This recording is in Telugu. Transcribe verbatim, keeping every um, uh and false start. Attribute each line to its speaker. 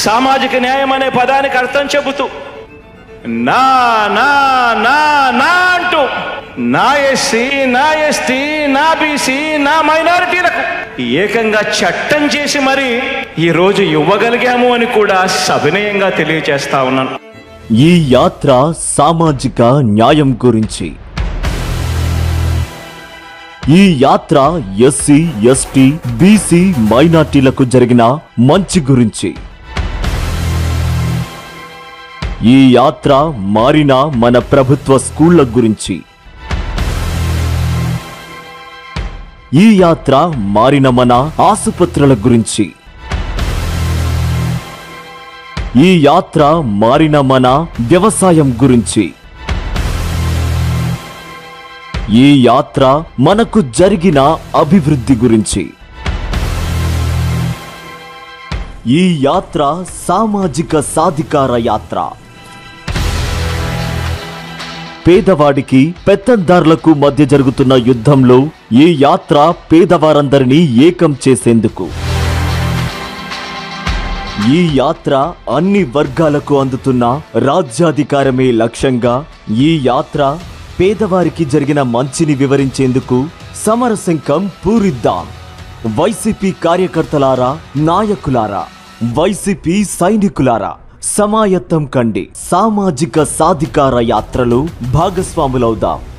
Speaker 1: సామాజిక న్యాయం అనే పదానికి అర్థం చెబుతూ నా నా నా నా అంటూ నా ఎస్సీ నా ఎస్టీ నా బీసీ నా మైనారిటీలకు ఏకంగా చట్టం చేసి మరి ఈరోజు ఇవ్వగలిగాము అని కూడా సవినయంగా తెలియజేస్తా ఉన్నాను.
Speaker 2: ఈ యాత్ర సామాజిక న్యాయం గురించి. ఈ యాత్ర ఎస్సీ ఎస్టీ బీసీ మైనార్టీలకు జరిగిన మంచి గురించి. ఈ యాత్ర మారిన మన ప్రభుత్వ స్కూళ్ల గురించి. ఈ యాత్ర మారిన మన ఆసుపత్రుల గురించి. ఈ యాత్ర మారిన మన వ్యవసాయం గురించి. ఈ యాత్ర మనకు జరిగిన అభివృద్ధి గురించి. ఈ యాత్ర సామాజిక సాధికార యాత్ర. పేదవాడికి పెత్తందారులకు మధ్య జరుగుతున్న యుద్ధంలో ఈ యాత్ర పేదవారందరినీ ఏకం చేసేందుకు. ఈ యాత్ర అన్ని వర్గాలకు అందుతున్న రాజ్యాధికారమే లక్ష్యంగా. ఈ యాత్ర పేదవారికి జరిగిన మంచిని వివరించేందుకు సమరశంఖం పూరిద్దాం. వైసీపీ కార్యకర్తలారా, నాయకులారా, వైసీపీ సైనికులారా, సమాయత్తం కండి. సామాజిక సాధికార యాత్రలో భాగస్వాములవుదాం.